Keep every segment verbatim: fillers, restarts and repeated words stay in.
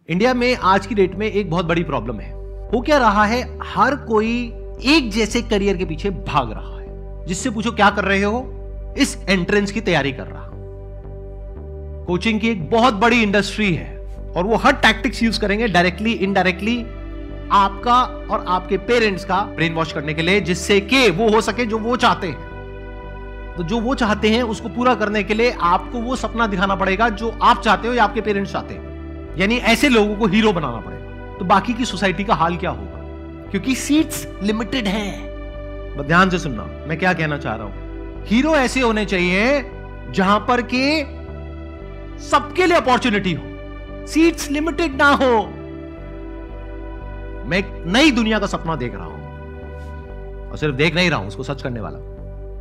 India में आज की डेट में एक बहुत बड़ी प्रॉब्लम है। हो क्या रहा है, हर कोई एक जैसे करियर के पीछे भाग रहा है। जिससे पूछो क्या कर रहे हो, इस एंट्रेंस की तैयारी कर रहा। कोचिंग की एक बहुत बड़ी इंडस्ट्री है और वो हर टैक्टिक्स यूज करेंगे डायरेक्टली इनडायरेक्टली आपका और आपके पेरेंट्स का ब्रेन वॉश करने के लिए, जिससे कि वो हो सके जो वो चाहते हैं। तो जो वो चाहते हैं उसको पूरा करने के लिए आपको वो सपना दिखाना पड़ेगा जो आप चाहते हो या आपके पेरेंट्स चाहते हैं। यानी ऐसे लोगों को हीरो बनाना पड़ेगा। तो बाकी की सोसाइटी का हाल क्या होगा, क्योंकि सीट्स लिमिटेड है। ध्यान से सुनना मैं क्या कहना चाह रहा हूं। हीरो ऐसे होने चाहिए जहां पर के सबके लिए अपॉर्चुनिटी हो, सीट्स लिमिटेड ना हो। मैं एक नई दुनिया का सपना देख रहा हूं और सिर्फ देख नहीं रहा हूं, उसको सच करने वाला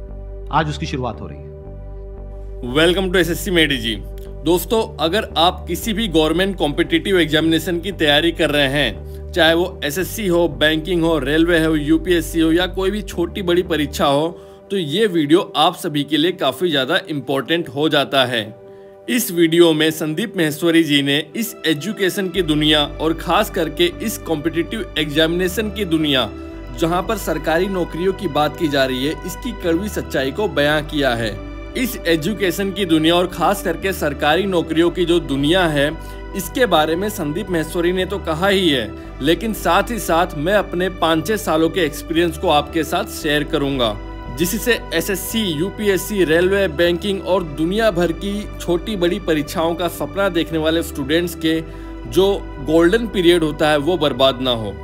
आज उसकी शुरुआत हो रही है। वेलकम टू एसएससी मेडी जी। दोस्तों, अगर आप किसी भी गवर्नमेंट कॉम्पिटिटिव एग्जामिनेशन की तैयारी कर रहे हैं, चाहे वो एसएससी हो, बैंकिंग हो, रेलवे हो, यूपीएससी हो या कोई भी छोटी बड़ी परीक्षा हो, तो ये वीडियो आप सभी के लिए काफी ज्यादा इम्पोर्टेंट हो जाता है। इस वीडियो में संदीप महेश्वरी जी ने इस एजुकेशन की दुनिया और खास करके इस कॉम्पिटिटिव एग्जामिनेशन की दुनिया जहां पर सरकारी नौकरियों की बात की जा रही है, इसकी कड़वी सच्चाई को बयां किया है। इस एजुकेशन की दुनिया और खास करके सरकारी नौकरियों की जो दुनिया है, इसके बारे में संदीप महेश्वरी ने तो कहा ही है, लेकिन साथ ही साथ मैं अपने पाँच छह सालों के एक्सपीरियंस को आपके साथ शेयर करूंगा, जिससे एसएससी, यूपीएससी, रेलवे, बैंकिंग और दुनिया भर की छोटी बड़ी परीक्षाओं का सपना देखने वाले स्टूडेंट्स के जो गोल्डन पीरियड होता है वो बर्बाद ना हो।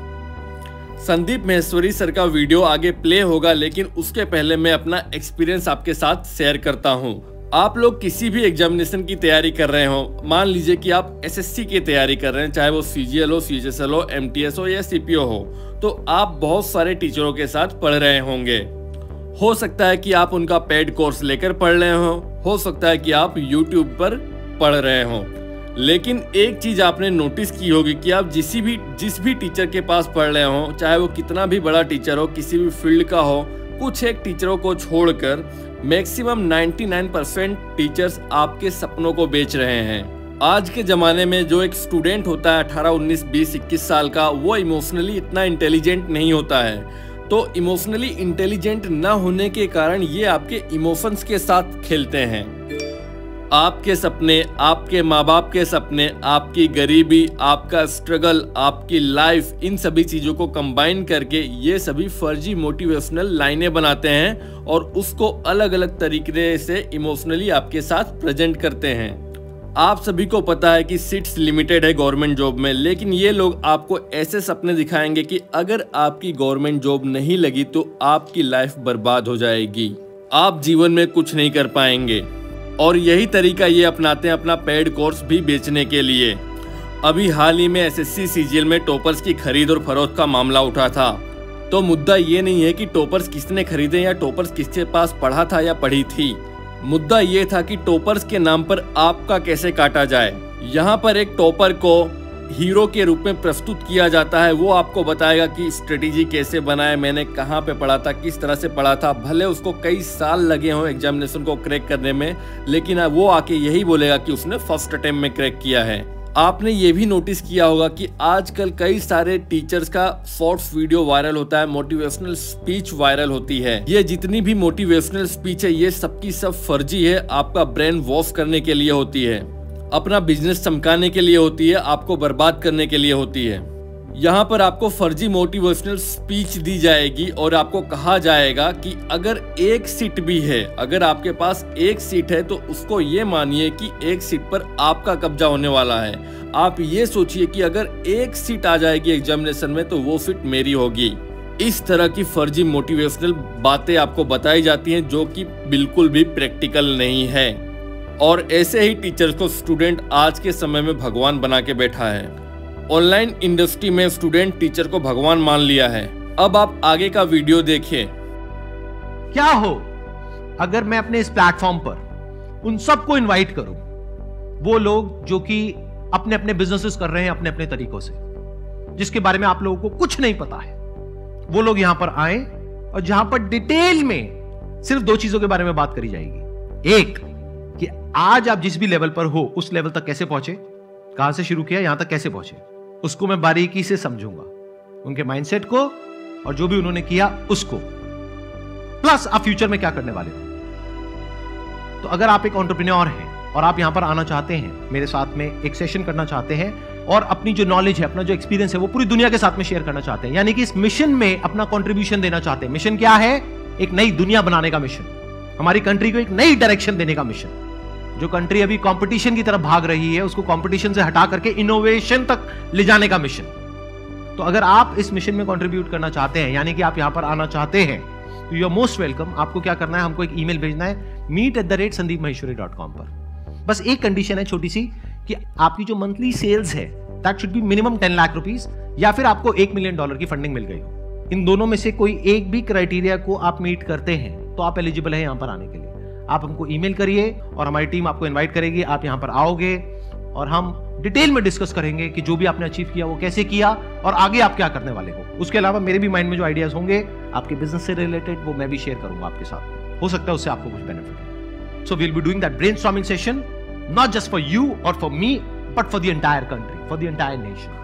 संदीप महेश्वरी सर का वीडियो आगे प्ले होगा, लेकिन उसके पहले मैं अपना एक्सपीरियंस आपके साथ शेयर करता हूं। आप लोग किसी भी एग्जामिनेशन की तैयारी कर रहे हो, मान लीजिए कि आप एसएससी की तैयारी कर रहे हैं, चाहे वो सीजीएल हो, सीएचएसएल हो, एमटीएस हो या सीपीओ हो, तो आप बहुत सारे टीचरों के साथ पढ़ रहे होंगे। हो सकता है कि आप उनका पेड कोर्स लेकर पढ़ रहे हो हो सकता है कि आप यूट्यूब पर पढ़ रहे हो। लेकिन एक चीज आपने नोटिस की होगी कि आप जिस भी जिस भी टीचर के पास पढ़ रहे हो, चाहे वो कितना भी बड़ा टीचर हो, किसी भी फील्ड का हो, कुछ एक टीचरों को छोड़कर मैक्सिमम निन्यानवे परसेंट टीचर्स आपके सपनों को बेच रहे हैं। आज के जमाने में जो एक स्टूडेंट होता है अठारह, उन्नीस, बीस, इक्कीस साल का, वो इमोशनली इतना इंटेलिजेंट नहीं होता है। तो इमोशनली इंटेलिजेंट ना होने के कारण ये आपके इमोशंस के साथ खेलते हैं। आपके सपने, आपके माँ बाप के सपने, आपकी गरीबी, आपका स्ट्रगल, आपकी लाइफ, इन सभी चीज़ों को कंबाइन करके ये सभी फर्जी मोटिवेशनल लाइनें बनाते हैं और उसको अलग अलग तरीके से इमोशनली आपके साथ प्रेजेंट करते हैं। आप सभी को पता है कि सीट्स लिमिटेड है गवर्नमेंट जॉब में, लेकिन ये लोग आपको ऐसे सपने दिखाएंगे कि अगर आपकी गवर्नमेंट जॉब नहीं लगी तो आपकी लाइफ बर्बाद हो जाएगी, आप जीवन में कुछ नहीं कर पाएंगे। और यही तरीका ये अपनाते हैं अपना पेड कोर्स भी बेचने के लिए। अभी हाल ही में एसएससी सीजीएल में टॉपर्स की खरीद और फरोख्त का मामला उठा था। तो मुद्दा ये नहीं है कि टॉपर्स किसने खरीदे या टॉपर्स किसके पास पढ़ा था या पढ़ी थी। मुद्दा ये था कि टॉपर्स के नाम पर आपका कैसे काटा जाए। यहाँ पर एक टॉपर को हीरो के रूप में प्रस्तुत किया जाता है। वो आपको बताएगा कि स्ट्रेटेजी कैसे बनाए, मैंने कहाँ पे पढ़ा था, किस तरह से पढ़ा था। भले उसको कई साल लगे हों एग्जामिनेशन को क्रैक करने में, लेकिन वो आके यही बोलेगा कि उसने फर्स्ट अटेम्प्ट में क्रैक किया है। आपने ये भी नोटिस किया होगा कि आजकल कई सारे टीचर्स का शॉर्ट्स वीडियो वायरल होता है, मोटिवेशनल स्पीच वायरल होती है। ये जितनी भी मोटिवेशनल स्पीच है, ये सबकी सब फर्जी है, आपका ब्रेन वॉश करने के लिए होती है, अपना बिजनेस चमकाने के लिए होती है, आपको बर्बाद करने के लिए होती है। यहाँ पर आपको फर्जी मोटिवेशनल स्पीच दी जाएगी और आपको कहा जाएगा कि अगर एक सीट भी है, अगर आपके पास एक सीट है तो उसको ये मानिए कि एक सीट पर आपका कब्जा होने वाला है। आप ये सोचिए कि अगर एक सीट आ जाएगी एग्जामिनेशन में तो वो सीट मेरी होगी। इस तरह की फर्जी मोटिवेशनल बातें आपको बताई जाती हैं जो कि बिल्कुल भी प्रैक्टिकल नहीं है। और ऐसे ही टीचर्स को स्टूडेंट आज के समय में भगवान बना के बैठा है। ऑनलाइन इंडस्ट्री में स्टूडेंट टीचर को भगवान मान लिया है। अब आप आगे का वीडियो देखिए। क्या हो अगर मैं अपने इस प्लेटफॉर्म पर उन सबको इनवाइट करूं, वो लोग जो कि अपने अपने बिजनेसेस कर रहे हैं अपने अपने तरीकों से, जिसके बारे में आप लोगों को कुछ नहीं पता है, वो लोग यहां पर आए और जहां पर डिटेल में सिर्फ दो चीजों के बारे में बात करी जाएगी। एक कि आज आप जिस भी लेवल पर हो उस लेवल तक कैसे पहुंचे, कहां से शुरू किया, यहां तक कैसे पहुंचे, उसको मैं बारीकी से समझूंगा, उनके माइंडसेट को और जो भी उन्होंने किया उसको, प्लस आप फ्यूचर में क्या करने वाले हो। तो अगर आप एक एंटरप्रेन्योर हैं और आप यहां पर आना चाहते हैं, मेरे साथ में एक सेशन करना चाहते हैं और अपनी जो नॉलेज है, अपना जो एक्सपीरियंस है वो पूरी दुनिया के साथ में शेयर करना चाहते हैं, यानी कि इस मिशन में अपना कंट्रीब्यूशन देना चाहते हैं। मिशन क्या है? एक नई दुनिया बनाने का मिशन, हमारी कंट्री को एक नई डायरेक्शन देने का मिशन। जो कंट्री अभी कंपटीशन की तरफ भाग रही है उसको कंपटीशन से हटा करके इनोवेशन तक ले जाने का मिशन। तो अगर आप इस मिशन में कंट्रीब्यूट करना चाहते हैं, यानी कि आप यहां पर आना चाहते हैं, तो यू आर मोस्ट वेलकम। आपको क्या करना है, हमको एक ईमेल भेजना है meet at the rate Sandeep Maheshwari dot com पर। बस एक कंडीशन है छोटी सी, कि आपकी जो मंथली सेल्स है that should be minimum ten lakh rupees, या फिर आपको एक मिलियन डॉलर की फंडिंग मिल गई हो। इन दोनों में से कोई एक भी क्राइटेरिया को आप मीट करते हैं तो आप एलिजिबल है यहां पर आने के लिए। आप हमको ईमेल करिए और हमारी टीम आपको इनवाइट करेगी, आप यहां पर आओगे और हम डिटेल में डिस्कस करेंगे कि जो भी आपने अचीव किया वो कैसे किया और आगे आप क्या करने वाले हो। उसके अलावा मेरे भी माइंड में जो आइडियाज होंगे आपके बिजनेस से रिलेटेड, वो मैं भी शेयर करूंगा आपके साथ। हो सकता है उससे आपको कुछ बेनिफिट हो। So we will be doing that brainstorming session, not just for you और for me, but for the entire country, for the entire nation.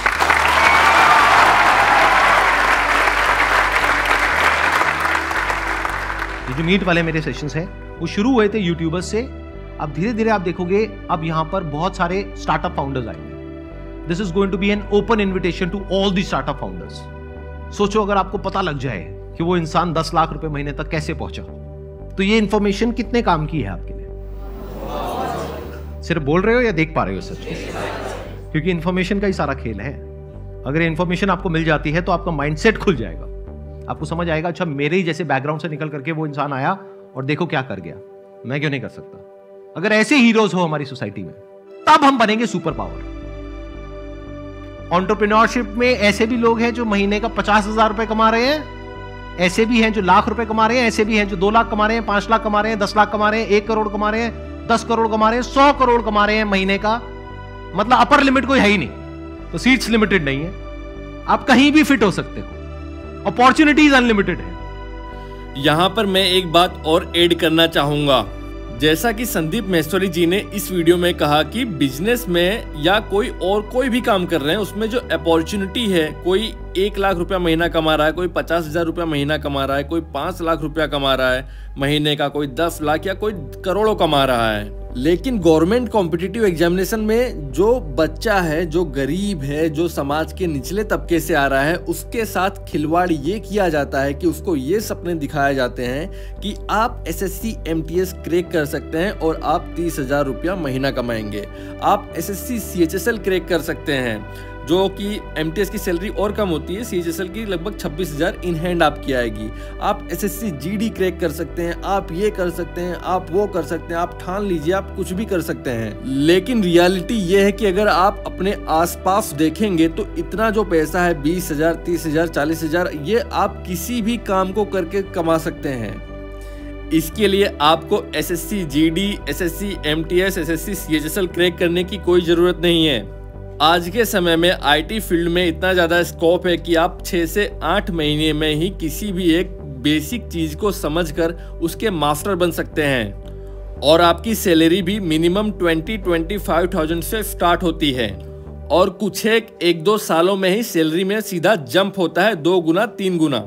ये जो मीट वाले मेरे सेशंस हैं वो शुरू हुए थे यूट्यूबर्स से। अब धीरे धीरे आप देखोगे अब यहां पर बहुत सारे स्टार्टअप फाउंडर्स आएंगे। This is going to be an open invitation to all the startup founders. सोचो अगर आपको पता लग जाए कि वो इंसान दस लाख रुपए महीने तक कैसे पहुंचा, तो ये इंफॉर्मेशन कितने काम की है आपके लिए? सिर्फ बोल रहे हो या देख पा रहे हो सच? क्योंकि इंफॉर्मेशन का ही सारा खेल है। अगर इंफॉर्मेशन आपको मिल जाती है तो आपका माइंडसेट खुल जाएगा, आपको समझ आएगा अच्छा मेरे ही जैसे बैकग्राउंड से निकल करके वो इंसान आया और देखो क्या कर गया, मैं क्यों नहीं कर सकता। अगर ऐसे हीरोज हो हमारी सोसाइटी में तब हम बनेंगे सुपर पावर। एंटरप्रेन्योरशिप में ऐसे भी लोग हैं जो महीने का पचास हजार रुपए कमा रहे हैं, ऐसे भी हैं जो लाख रुपए कमा रहे हैं, ऐसे भी हैं जो दो लाख कमा रहे हैं, पांच लाख कमा रहे हैं, दस लाख कमा रहे हैं, एक करोड़ कमा रहे हैं, दस करोड़ कमा रहे हैं, सौ करोड़ कमा रहे हैं महीने का। मतलब अपर लिमिट कोई है ही नहीं, तो सीट्स लिमिटेड नहीं है, आप कहीं भी फिट हो सकते हो, अपॉर्चुनिटीज अनलिमिटेड है। यहाँ पर मैं एक बात और ऐड करना चाहूंगा। जैसा कि संदीप माहेश्वरी जी ने इस वीडियो में कहा कि बिजनेस में या कोई और कोई भी काम कर रहे हैं उसमें जो अपॉर्चुनिटी है, कोई एक लाख रुपया महीना कमा रहा है, कोई पचास हजार रुपया महीना कमा रहा है, कोई पांच लाख रुपया कमा रहा है महीने का, कोई दस लाख या कोई करोड़ों कमा रहा है। लेकिन गवर्नमेंट कॉम्पिटिटिव एग्जामिनेशन में जो बच्चा है, जो गरीब है, जो समाज के निचले तबके से आ रहा है, उसके साथ खिलवाड़ ये किया जाता है कि उसको ये सपने दिखाए जाते हैं कि आप एसएससी एमटीएस क्रैक कर सकते हैं और आप तीस हजार रुपया महीना कमाएंगे। आप एसएससी सीएचएसएल क्रैक कर सकते हैं, जो कि एमटीएस की सैलरी और कम होती है, सीएचएसएल की लगभग छब्बीस हजार इन हैंड आपकी आएगी। आप एसएससी जीडी क्रैक कर सकते हैं, आप ये कर सकते हैं, आप वो कर सकते हैं, आप ठान लीजिए आप कुछ भी कर सकते हैं। लेकिन रियलिटी ये है कि अगर आप अपने आसपास देखेंगे तो इतना जो पैसा है बीस हजार, तीस हजार, चालीस हजार, ये आप किसी भी काम को करके कमा सकते हैं। इसके लिए आपको SSC GD, SSC MTS, SSC CHSL crack करने की कोई जरूरत नहीं है। आज के समय में आईटी फील्ड में इतना ज़्यादा स्कोप है कि आप छः से आठ महीने में ही किसी भी एक बेसिक चीज़ को समझकर उसके मास्टर बन सकते हैं और आपकी सैलरी भी minimum twenty twenty five thousand से स्टार्ट होती है और कुछ एक एक दो सालों में ही सैलरी में सीधा जंप होता है दो गुना तीन गुना।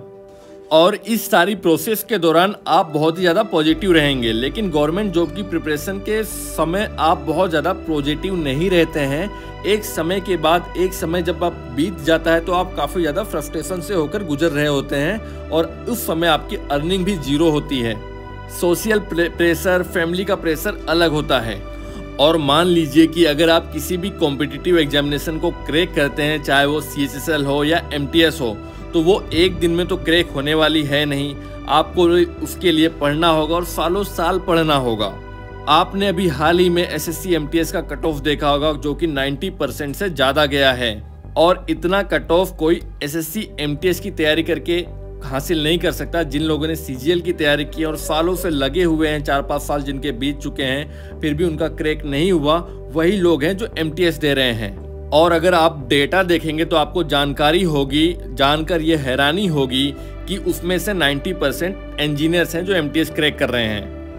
और इस सारी प्रोसेस के दौरान आप बहुत ही ज़्यादा पॉजिटिव रहेंगे। लेकिन गवर्नमेंट जॉब की प्रिपरेशन के समय आप बहुत ज़्यादा पॉजिटिव नहीं रहते हैं। एक समय के बाद, एक समय जब आप बीत जाता है तो आप काफ़ी ज़्यादा फ्रस्ट्रेशन से होकर गुजर रहे होते हैं और उस समय आपकी अर्निंग भी जीरो होती है। सोशल प्रेशर, फैमिली का प्रेशर अलग होता है। और मान लीजिए कि अगर आप किसी भी कॉम्पिटिटिव एग्जामिनेशन को क्रैक करते हैं, चाहे वो सीएचएसएल हो या एमटीएस हो, तो वो एक दिन में तो क्रैक होने वाली है नहीं। आपको उसके लिए पढ़ना होगा और सालों साल पढ़ना होगा। आपने अभी हाल ही में एसएससी एमटीएस का कट ऑफ देखा होगा जो कि नब्बे परसेंट से ज़्यादा गया है और इतना कट ऑफ कोई एसएससी एमटीएस की तैयारी करके हासिल नहीं कर सकता। जिन लोगों ने सीजीएल की तैयारी की और सालों से लगे हुए हैं, चार पाँच साल जिनके बीत चुके हैं, फिर भी उनका क्रैक नहीं हुआ, वही लोग हैं जो एमटीएस दे रहे हैं। और अगर आप डेटा देखेंगे तो आपको जानकारी होगी, जानकर ये हैरानी होगी कि उसमें से नब्बे परसेंट इंजीनियर्स हैं जो एमटीएस क्रैक कर रहे हैं।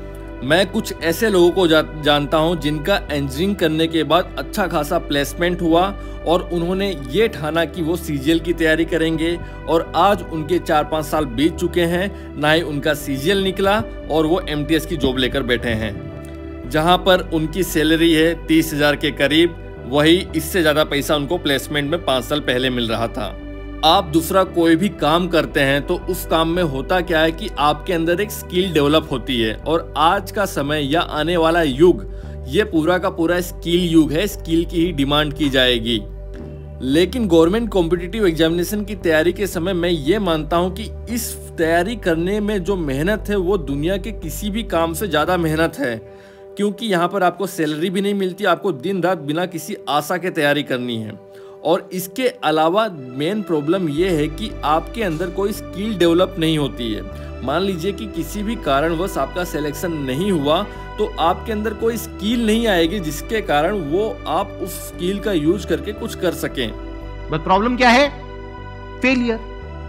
मैं कुछ ऐसे लोगों को जा, जानता हूं जिनका इंजीनियरिंग करने के बाद अच्छा खासा प्लेसमेंट हुआ और उन्होंने ये ठाना कि वो सीजीएल की तैयारी करेंगे और आज उनके चार पाँच साल बीत चुके हैं, ना ही उनका सीजीएल निकला और वो एमटीएस की जॉब लेकर बैठे हैं। जहां पर उनकी सैलरी है तीस हजार के करीब, वही इससे ज़्यादा पैसा उनको प्लेसमेंट में पाँच साल पहले मिल रहा था। आप दूसरा कोई भी काम करते हैं तो उस काम में होता क्या है कि आपके अंदर एक स्किल डेवलप होती है और आज का समय या आने वाला युग ये पूरा का पूरा स्किल युग है, स्किल की ही डिमांड की जाएगी। लेकिन गवर्नमेंट कॉम्पिटिटिव एग्जामिनेशन की तैयारी के समय मैं ये मानता हूँ कि इस तैयारी करने में जो मेहनत है वो दुनिया के किसी भी काम से ज़्यादा मेहनत है, क्योंकि यहाँ पर आपको सैलरी भी नहीं मिलती, आपको दिन रात बिना किसी आशा के तैयारी करनी है। और इसके अलावा मेन प्रॉब्लम ये है कि आपके अंदर कोई स्किल डेवलप नहीं होती है। मान लीजिए कि किसी भी कारणवश आपका सिलेक्शन नहीं हुआ तो आपके अंदर कोई स्किल नहीं आएगी जिसके कारण वो आप उस स्किल का यूज करके कुछ कर सकें। बट प्रॉब्लम क्या है? फेलियर।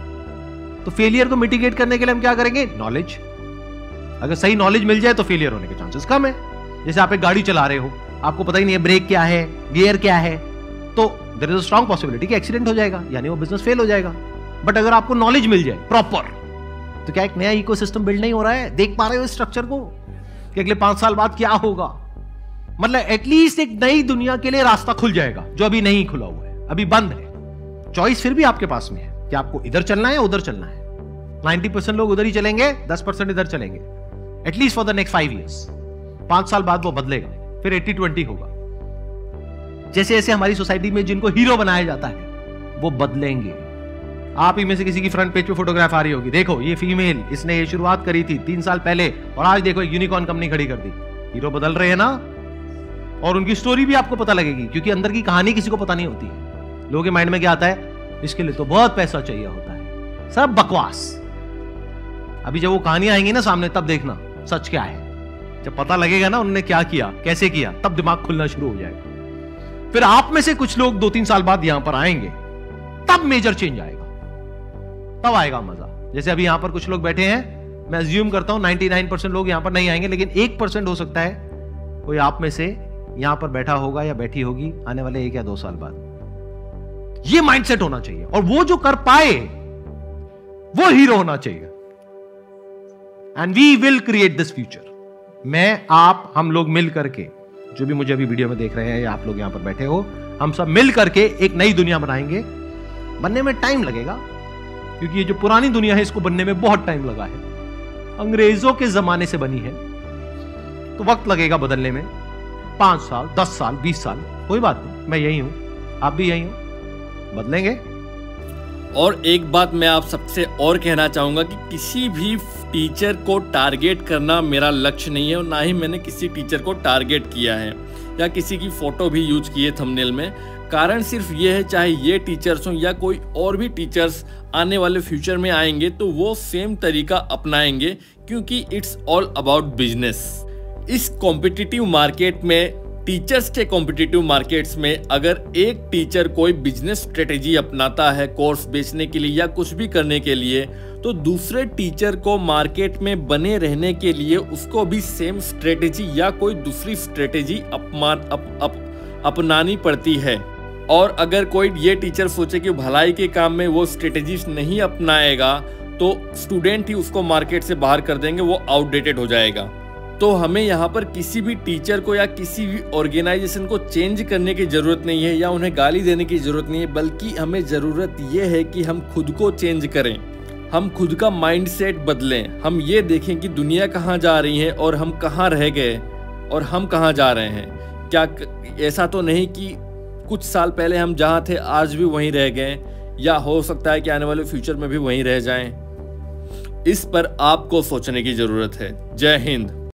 तो फेलियर को मिटिगेट करने के लिए हम क्या करेंगे? नॉलेज। अगर सही नॉलेज मिल जाए तो फेलियर होने के चांसेस कम है। जैसे आप एक गाड़ी चला रहे हो, आपको पता ही नहीं है ब्रेक क्या है, गियर क्या है, तो there is a strong possibility कि एक्सीडेंट हो जाएगा, यानी वो बिजनेस फेल हो जाएगा। बट अगर आपको नॉलेज मिल जाए प्रॉपर, तो क्या एक नया इकोसिस्टम बिल्ड नहीं हो रहा है? देख पा रहे हो इस स्ट्रक्चर को कि अगले पांच साल बाद क्या होगा? मतलब एटलीस्ट एक नई दुनिया के लिए रास्ता खुल जाएगा जो अभी नहीं खुला हुआ है, अभी बंद है। चॉइस फिर भी आपके पास में है कि आपको इधर चलना है या उधर चलना है। नाइन्टी परसेंट लोग उधर ही चलेंगे, दस परसेंट इधर चलेंगे, at least for the next five years. पांच साल बाद वो बदलेगा, फिर एटी ट्वेंटी होगा। जैसे जैसे हमारी सोसाइटी में जिनको हीरो बनाया जाता है वो बदलेंगे। आप ही में से किसी की फ्रंट पेज पे फोटोग्राफ आ रही होगी, देखो ये फीमेल, इसने ये शुरुआत करी थी तीन साल पहले और आज देखो एक यूनिकॉर्न कंपनी खड़ी कर दी। हीरो बदल रहे हैं ना, और उनकी स्टोरी भी आपको पता लगेगी, क्योंकि अंदर की कहानी किसी को पता नहीं होती है। लोगों के माइंड में क्या आता है? इसके लिए तो बहुत पैसा चाहिए होता है। सब बकवास। अभी जब वो कहानियां आएंगी ना सामने, तब देखना सच क्या है। जब पता लगेगा ना उन्होंने क्या किया, कैसे किया, तब दिमाग खुलना शुरू हो जाएगा। फिर आप में से कुछ लोग दो तीन साल बाद यहां पर आएंगे, तब मेजर चेंज आएगा, तब आएगा मजा। जैसे अभी यहां पर कुछ लोग बैठे हैं, मैं अज्यूम करता हूं निन्यानवे परसेंट लोग यहां पर नहीं आएंगे, लेकिन एक परसेंट हो सकता है कोई आप में से यहां पर बैठा होगा या बैठी होगी आने वाले एक या दो साल बाद। यह माइंडसेट होना चाहिए, और वो जो कर पाए वो हीरो होना चाहिए। And we will create this future. मैं, आप, हम लोग मिल करके, जो भी मुझे अभी वीडियो में देख रहे हैं या आप लोग यहां पर बैठे हो, हम सब मिल करके एक नई दुनिया बनाएंगे। बनने में टाइम लगेगा, क्योंकि ये जो पुरानी दुनिया है इसको बनने में बहुत टाइम लगा है, अंग्रेजों के जमाने से बनी है, तो वक्त लगेगा बदलने में। पांच साल, दस साल, बीस साल, कोई बात नहीं, मैं यही हूं, आप भी यही हो, बदलेंगे। और एक बात मैं आप सबसे और कहना चाहूंगा कि किसी भी टीचर को टारगेट करना मेरा लक्ष्य नहीं है, और ना ही मैंने किसी टीचर को टारगेट किया है या किसी की फोटो भी यूज की है थंबनेल में। कारण सिर्फ ये है, चाहे ये टीचर्स हों या कोई और भी टीचर्स आने वाले फ्यूचर में आएंगे तो वो सेम तरीका अपनाएंगे, क्योंकि इट्स ऑल अबाउट बिजनेस। इस कॉम्पिटिटिव मार्केट में, टीचर्स के कॉम्पिटिटिव मार्केट्स में, अगर एक टीचर कोई बिजनेस स्ट्रेटेजी अपनाता है कोर्स बेचने के लिए या कुछ भी करने के लिए, तो दूसरे टीचर को मार्केट में बने रहने के लिए उसको भी सेम स्ट्रेटेजी या कोई दूसरी स्ट्रेटेजी अपमान अप, अप, अपनानी पड़ती है। और अगर कोई ये टीचर सोचे कि भलाई के काम में वो स्ट्रेटेजीज नहीं अपनाएगा तो स्टूडेंट ही उसको मार्केट से बाहर कर देंगे, वो आउटडेटेड हो जाएगा। तो हमें यहाँ पर किसी भी टीचर को या किसी भी ऑर्गेनाइजेशन को चेंज करने की ज़रूरत नहीं है या उन्हें गाली देने की ज़रूरत नहीं है, बल्कि हमें ज़रूरत ये है कि हम खुद को चेंज करें, हम खुद का माइंडसेट बदलें। हम ये देखें कि दुनिया कहाँ जा रही है और हम कहाँ रह गए और हम कहाँ जा रहे हैं। क्या ऐसा तो नहीं कि कुछ साल पहले हम जहाँ थे आज भी वहीं रह गए, या हो सकता है कि आने वाले फ्यूचर में भी वहीं रह जाएं। इस पर आपको सोचने की ज़रूरत है। जय हिंद।